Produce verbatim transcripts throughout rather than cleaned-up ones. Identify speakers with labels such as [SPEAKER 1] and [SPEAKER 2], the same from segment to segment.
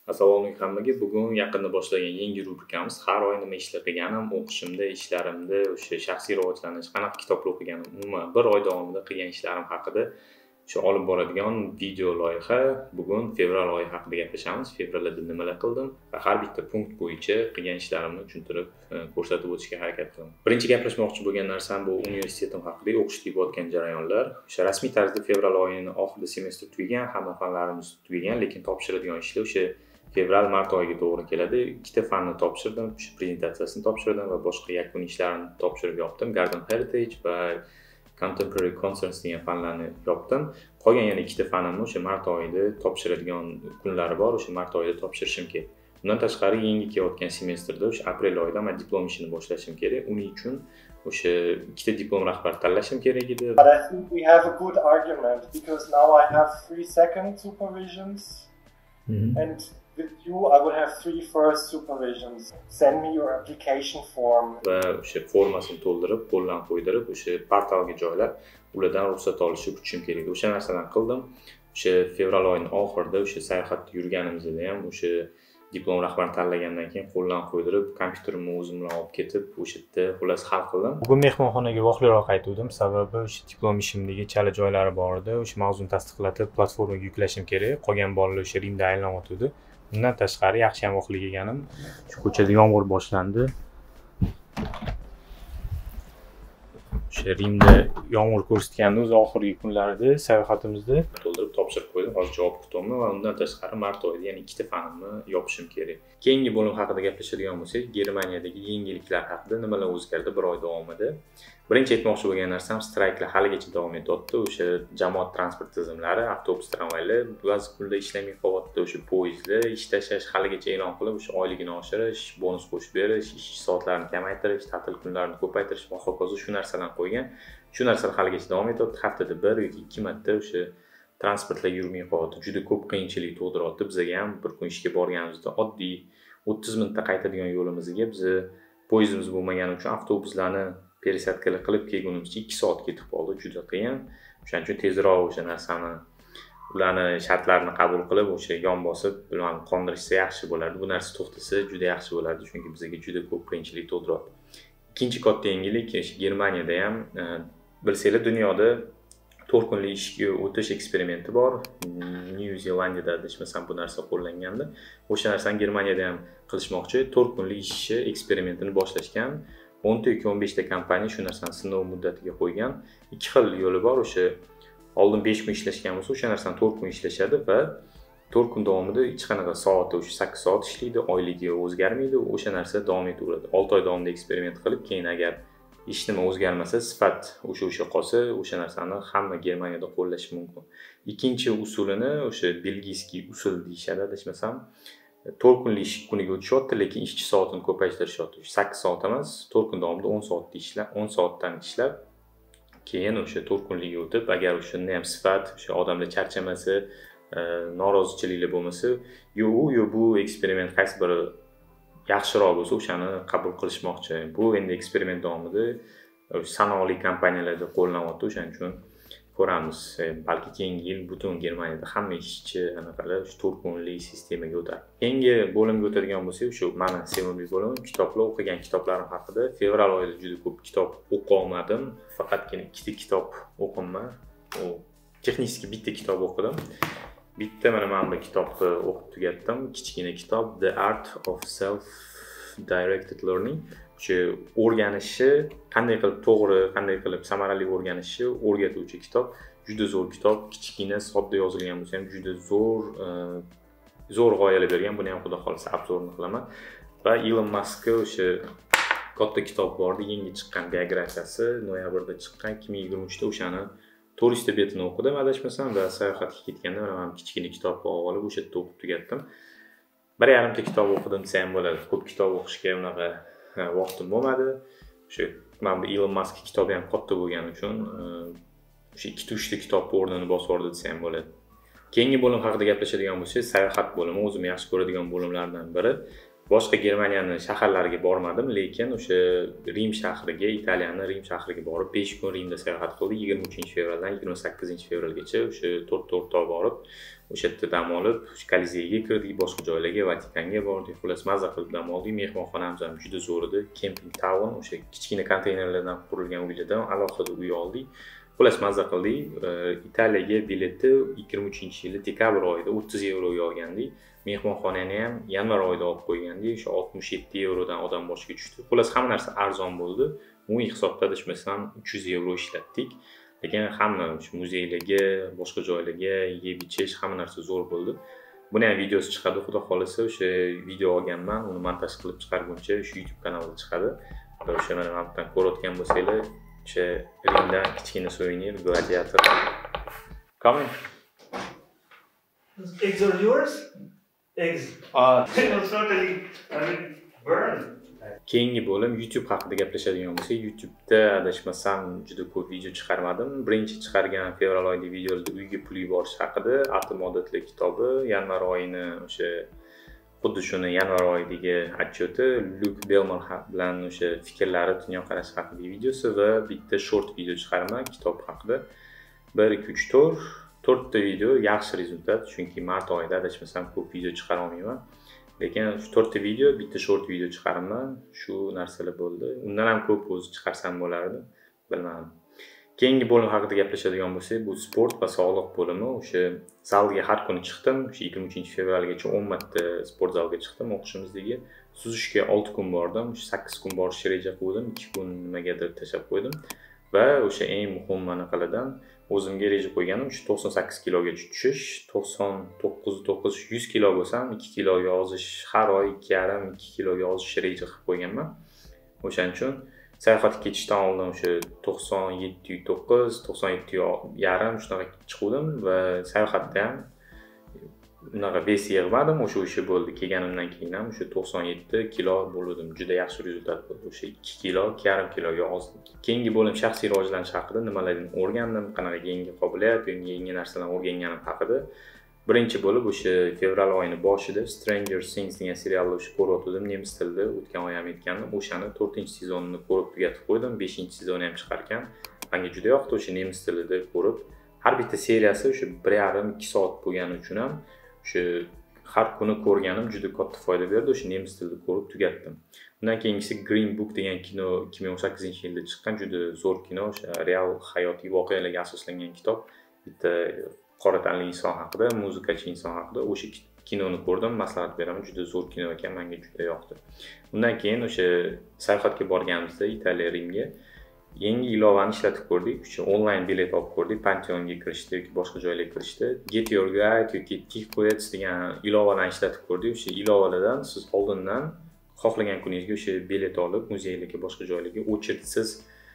[SPEAKER 1] Assalomu alaykum hammaga. Bugun yaqinda boshlagan yangi rubrikamiz har oy nima ishlar qilganim, o'qishimda, ishlarimda, o'sha shaxsiy rivojlanish, qanaqa kitoblar o'qiganim, umuman bir oy davomida qilgan ishlarim haqida o'sha olib boradigan video loyiha. Bugun fevral oyi haqida gaplashamiz. Fevralda nimalar qildim va har bitta punkt bo'yicha qilgan ishlarimni tushuntirib ko'rsatib o'tishga harakat qilaman. Birinchi gaplashmoqchi bo'lgan narsam bu universitetim haqida, o'qishda bo'layotgan jarayonlar. O'sha rasmiy tarzda fevral oyining oxirida semestr tugagan, hamma fanlarimiz tugagan, lekin topshiradigan ishlar o'sha fevral mart oyiga to'g'ri keladi. Ikkita fanni topshirdim, o'sha prezentatsiyasini topshirdim va boshqa yakuniy ishlarimni topshirib yopdim. Garden Heritage va Contemporary Concerns degan fanlarni yopdim. Qolgan yana ikkita fanimni o'sha mart oyida topshiradigan kunlari bor, o'sha mart oyida topshirishim kerak. Bundan tashqari yangi kelayotgan semestrda o'sha aprel oyida men diplom ishini boshlashim kerak. Uning uchun o'sha ikkita diplom rahbari tanlashim kerak edi.
[SPEAKER 2] But I think we have a good argument because now I have three second supervisions mm-hmm. and with you I will have three first supervisions. Send me your application form.
[SPEAKER 1] Va o'sha formasini to'ldirib, qo'ldan qo'ydirib, o'sha portalga joylab, ulardan ruxsat olishni kutishim kerak. O'sha narsalarni qildim. O'sha fevral oyining oxirida o'sha sayohatda yurganimizda ham o'sha diplom rahbarini tanlagandan keyin qo'ldan qo'ydirib, kompyuterimni o'zim bilan olib ketib, o'sha yerda xullas hal qildim.
[SPEAKER 3] Bugun mehmonxonaga vaqtliroq qaytdim, sababi o'sha diplom ishimdagi chala joylari bor edi. O'sha mavzuni tasdiqlatib, platformaga yuklashim kerak. Qolgan bolalar o'sha Rimda aylanayotdi. Bundan tashqari yaxshi ham vaqtli kelganim. Shu ko'chada yomg'ir boshlandi. O'sha Rimda yomg'ir ko'rsatgandi o'z oxirgi kunlarida sayohatimizda
[SPEAKER 1] to'ldirib topshirib qo'ydim. Hozir javob kutyapman va undan tashqari mart oyida yana ikkita fanimni yopishim kerak. Keyingi bo'lim haqida gaplashadigan bo'lsak, Germaniyadagi yangiliklar haqida nimalar o'zgardi bir oy davomida. Birinchi aytmoqchi bo'lgan narsam, strayklar haligacha davom etyapti. O'sha jamoat transport tizimlari, avtobus, tramvaylar ba'zi kunlarda ishlamay qolyapti. O'sha poyezdlar ish tashlash haligacha e'lon qilib, o'sha oyligini oshirish, bonus qo'shib berish, ish soatlarini kamaytirish, ta'til kunlarini ko'paytirish va hokazo shu narsalarni qo'ygan. Shu narsalar haligacha davom etyapti. Haftada bir yoki ikki marta o'sha transportlar yurmay qolyapti. Juda ko'p qiyinchilik tug'diryapti. Bizga ham bir kun ishga borganimizda oddiy o'ttiz minutda qaytadigan yo'limizga biz poyezdimiz bo'lmagani uchun avtobuslarni пересадкаlar qilib kelgunimizcha ikki soat ketib qoldi. Juda qiyin. O'shaning uchun tezroq o'sha narsani ularni shartlarini qabul qilib, o'sha yon bosib, bilan qondirishsa yaxshi bo'lardi. Bu narsa to'xtasa juda yaxshi bo'lardi, chunki bizga juda ko'p qiyinchilik tug'diryapti. Ikkinchi katta yangilik, Germaniyada ham bilsanglar, dunyoda to'rt kunlik ishga o'tish eksperimenti bor. New Zealandiyada adashmasam bu narsa qo'llangandi. O'sha narsani Germaniyada ham qilishmoqchi. to'rt kunlik ish eksperimentini boshlashgan. o'nta yoki o'n beshta kompaniya shu narsani sinov muddatiga qo'ygan. Ikki xil yo'li bor. O'sha oldin besh kun ishlashgan bo'lsa, o'sha narsani to'rt kun ishlashadi va to'rt kun davomida hech qanaqa soati o'sha sakkiz soat ishlaydi, oyligi o'zgarmaydi. O'sha narsa davom etaveradi. olti oy davomida eksperiment qilib, keyin agar hech nima o'zgarmasa, sifat o'sha o'sha qolsa, o'sha narsani hamma Germaniyada qo'llash mumkin. Ikkinchi usulini o'sha belgiyskiy usul deyishadi, adashmasam. to'rt kunlik ish kuniga o'tishyapti, lekin ishchi soatini ko'paytirishyapti. sakkiz soat emas, to'rt kun davomida o'n soatda ishlab, o'n soatdan ishlab, keyin o'sha to'rt kunlikka o'tib, agar shunda ham sifat, o'sha odamlar charchamasa, norozichiliklar bo'lmasa, yo u yo bu eksperiment qaysi biri yaxshiroq bo'lsa, o'shani qabul qilishmoqchi. Bu endi eksperiment davomida sanoqli kompaniyalarda qo'llanyapti, o'shaning uchun ko'ramiz. Balki keyingi yil butun Germaniyada hamma ishchi anaqalar shu to'rt kunlik sistemaga o'tadi. Keyingi bo'limga o'tadigan bo'lsak, shu mana sevimli bo'lim kitoblar, o'qigan kitoblarim haqida. Fevral oyida juda ko'p kitob o'qiy olmadim. Faqatgina ikkita kitob o'qimman. U texnik bitta kitob o'qidim. Bitta mana mana bu kitobni o'qib tugatdim. Kichkina kitob The Art of Self-Directed Learning. O'sha o'rganishni qanday qilib to'g'ri, qanday qilib samarali o'rganishni o'rgatuvchi kitob. Juda zo'r kitob, kichkina, sodda yozilgan bo'lsa ham juda zo'r, zo'r g'oyalar bergan. Buni ham xudo xolasa obzorini qilaman. Va Elon Muskning o'sha katta kitob bor, yangi chiqqan biografiyasi, noyabrda chiqqan ikki ming yigirma uchda o'shani to'rtta betini o'qidim, adashmasam, va sayohatga ketganda mana bu kichkina kitobni olib o'sha yerda o'qib tugatdim. bir yarimta kitob o'qidim desa ham bo'ladi. Ko'p kitob o'qishga unaqa vaqtim bo'lmadi. O'sha mana bu Elon Musk kitobi ham katta bo'lgani uchun o'sha ikkita uchta kitob o'rnini bosib oldi desa ham bo'ladi. Keyingi bo'lim haqida gaplashadigan bo'lsak, sayohat bo'limi o'zim yaxshi ko'radigan bo'limlardan biri. boshqa Germaniyani shaharlariga bormadim, lekin o'sha Rim shahriga, Italiyani Rim shahriga borib besh kun Rimda sayohat qildik. yigirma uchinchi fevraldan yigirma sakkizinchi fevralgacha o'sha to'rt to'rtta borib, o'sha yerda dam olib, Kolizeyga kirdik, boshqa joylarga, Vatikanga bordik. Xullas mazza qilib dam oldik. Mehmonxonamiz ham juda zo'r edi. Camping Town, o'sha kichkina konteynerlardan qurilgan uylardan alohida uy oldik. Xullas mazza qildik. Italiyaga biletni yigirma uchinchi yili dekabr oyida o'ttiz yevroga olgandik. Mehmonxonani ham yanvar oyida olib qo'ygandik. O'sha oltmish yetti yevrodan odam boshiga tushdi. Xullas hamma narsa arzon bo'ldi. Umumiy hisobda adashmasam uch yuz yevro ishlatdik. Lekin hamma muzeylarga, boshqa joylarga yeb ichish hamma narsa zo'r bo'ldi. Buni ham videosi chiqadi, xudo xolisa o'sha video olganman, uni montaj qilib chiqarguncha o'sha YouTube kanalida chiqadi. Agar o'sha meni mantdan ko'rayotgan bo'lsanglar, o'sha Rimdan kichkina suvenir, gladiator. Come in.
[SPEAKER 4] Eggs are yours? Eggs.
[SPEAKER 1] Ah,
[SPEAKER 4] It's totally, I mean, burn.
[SPEAKER 1] Keyingi bo'lim YouTube haqida gaplashadigan bo'lsak, YouTube'da adashmasam juda ko'p video chiqarmadim. Birinchi chiqargan fevral oyida videoda uyga pul yuborish haqida, Atom odatlar kitobi, yanvar oyini o'sha xuddi shuni yanvar oyidagi отчёti, Luke Belmar bilan o'sha fikrlari, dunyoqarashi haqidagi videosi va bitta short video chiqarma kitob haqida. bir ikki uch to'rt to'rtta video yaxshi rezultat, chunki mart oyida adashmasam ko'p video chiqara olmayman. Lekin shu to'rtta video, bitta short video chiqaraman, shu narsalar bo'ldi. Undan ham ko'p o'zi chiqarsam bo'lardi, bilmadim. Keyingi bo'lim haqida gaplashadigan bo'lsak, bu sport va sog'liq bo'limi. O'sha zalga har kuni chiqdim. O'sha yigirma uchinchi fevralgacha o'n marta sport zalga chiqdim o'qishimizdagi. Suzishga olti kun bordim. O'sha sakkiz kun borishni reja qildim, ikki kun nimagadir tashab qo'ydim. Va o'sha eng muhim manaqalardan o'zimga reja qo'yganim shu to'qson sakkiz kilogacha tushish, to'qson to'qqiz to'qqiz yuz kilo bo'lsam ikki kiloga ozish, har oy ikki yarim ikki kiloga ozish reja qilib qo'yganman. O'shaning uchun sayohatga ketishdan oldin o'sha to'qson yetti to'qqiz, to'qson yetti yarim shunaqa chiqdim va sayohatda ham unaqa bes yig'madim, o'sha o'sha bo'ldi. Kelganimdan keyin ham o'sha to'qson yetti kilo bo'ldim. Juda yaxshi rezultat bo'ldi. O'sha ikki kilo, ikki yarim kiloga ozdim. Keyingi bo'lim shaxsiy rivojlanish haqida, nimalarni o'rgandim, qanaqa yangi qobiliyat, yangi narsalarni o'rganganim haqida. Birinchi bo'lib o'sha fevral oyining boshida Stranger Things degan serialni o'sha ko'rayotgandim, nemis tilida, o'tgan oy ham aytgandim. O'shani to'rtinchi sezonini ko'rib tugatib qo'ydim, beshinchi sezoni ham chiqarkan. Menga juda yoqdi o'sha nemis tilida ko'rib. Har bitta seriyasi o'sha bir yarim ikki soat bo'lgani uchun ham o'sha har kuni ko'rganim juda katta foyda berdi. O'sha nemis tilida ko'rib tugatdim. Undan keyingisi Green Book degan kino ikki ming o'n sakkizinchi yilda chiqqan juda zo'r kino, o'sha real hayotiy voqealarga asoslangan kitob. Bitta qora tanli inson haqida, muzikachi inson haqida. O'sha kinoni ko'rdim, maslahat beraman, juda zo'r kino ekan, menga juda yoqdi. Undan keyin o'sha sayohatga borganimizda Italiya Rimga yangi ilovani ishlatib ko'rdik. O'sha onlayn bilet olib ko'rdik, Pantheonga kirishda yoki boshqa joylarga kirishda Get Your Guide yoki Tickets degan ilovalarni ishlatib ko'rdik. O'sha ilovalardan siz oldindan xohlagan kuningizga o'sha bilet olib, muzeylarga, boshqa joylarga o'chirsiz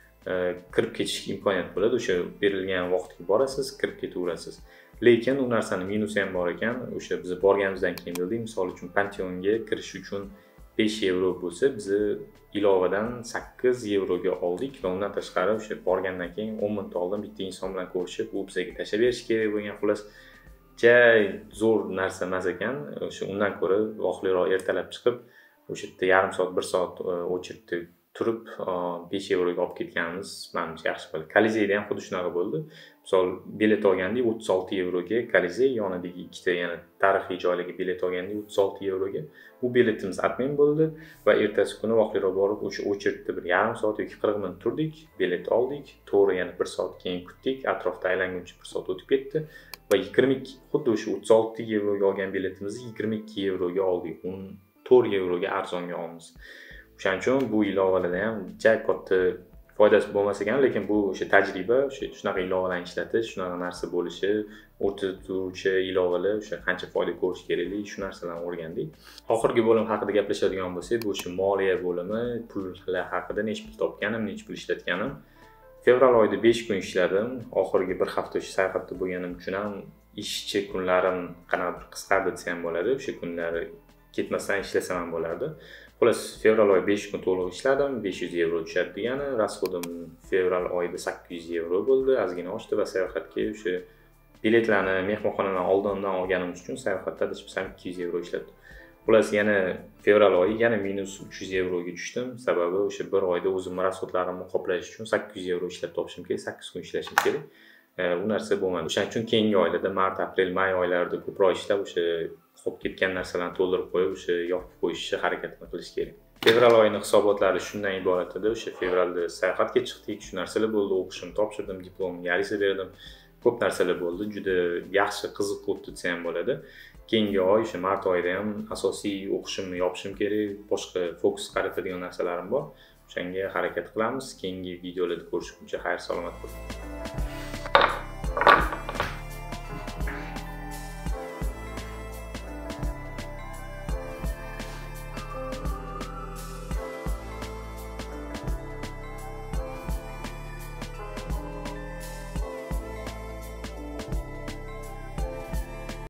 [SPEAKER 1] kirib ketishga imkoniyat bo'ladi. O'sha berilgan vaqtga borasiz, kirib ketaverasiz. Lekin u narsaning minusi ham bor ekan. O'sha biz borganimizdan keyin bildik, misol uchun Pantheonga kirish uchun besh yevro bo'lsa, biz ilovadan sakkiz yevroga oldik va undan tashqari o'sha borgandan keyin o'n minut oldin bitta inson bilan ko'rishib, u bizga tashlab berish kerak bo'lgan. Xullas, jay zo'r narsa emas ekan. O'sha undan ko'ra voqliroq ertalab chiqib, o'sha yerda yarim soat, bir soat o'chirib turib besh yevroga olib ketganimiz menimcha yaxshi bo'ldi. Kolizeyda ham xuddi shunaqa bo'ldi. Misol bilet olgandik o'ttiz olti yevroga, Kolizey yonidagi ikkita yana tarixiy joylarga bilet olgandik o'ttiz olti yevroga. Bu biletimiz atmen bo'ldi va ertasi kuni vaqtliroq borib o'sha o'chirtda bir yarim soat yoki qirq minut turdik, bilet oldik, to'g'ri yana bir soat keyin kutdik, atrofda aylanguncha bir soat o'tib ketdi va yigirma ikki xuddi o'sha o'ttiz olti yevroga olgan biletimizni yigirma ikki yevroga oldik. o'n to'rt yevroga arzonga olamiz. O'shaning uchun bu ilovalarda ham juda katta foydasi bo'lmas ekan, lekin bu o'sha tajriba, o'sha shunaqa ilovalarni ishlatish, shunaqa narsa bo'lishi, o'rtada turuvchi ilovalar o'sha qancha foyda ko'rish kerakligi, shu narsalarni o'rgandik. Oxirgi bo'lim haqida gaplashadigan bo'lsak, bu o'sha moliya bo'limi, pullar haqida necha pul topganim, necha pul ishlatganim. Fevral oyida besh kun ishladim. Oxirgi bir hafta o'sha sayohatda bo'lganim uchun ham ishchi kunlarim qanaqadir qisqardi desam bo'ladi. O'sha kunlari ketmasdan ishlasam ham bo'lardi. Xullas, fevral oyi besh kun to'liq ishladim, besh yuz yevro tushadi degani, rasxodim fevral oyida sakkiz yuz yevro bo'ldi, ozgina oshdi va sayohatga o'sha biletlarni mehmonxonadan oldindan olganimiz uchun sayohatda adashmasam ikki yuz yevro ishlatdim. Xullas yana fevral oyi yana minus uch yuz yevroga tushdim. Sababi o'sha bir oyda o'zimning rasxodlarimni qoplash uchun sakkiz yuz yevro ishlab topishim kerak, sakkiz kun ishlashim kerak. Bu narsa bo'lmadi. O'shaning uchun keyingi oylarda mart, aprel, may oylarida ko'proq ishlab o'sha qolib ketgan narsalarni to'ldirib qo'yib, o'sha yopib qo'yishni harakatini qilish kerak. Fevral oyining hisobotlari shundan iborat edi. O'sha fevralda sayohatga chiqdik, shu narsalar bo'ldi, o'qishimni topshirdim, diplomimni yarisi berdim. Ko'p narsalar bo'ldi. Juda yaxshi, qiziq o'tdi desa ham bo'ladi. Keyingi oy o'sha mart oyida ham asosiy o'qishimni yopishim kerak, boshqa fokus qaratadigan narsalarim bor. O'shanga harakat qilamiz. Keyingi videolarda ko'rishguncha xayr salomat bo'ling.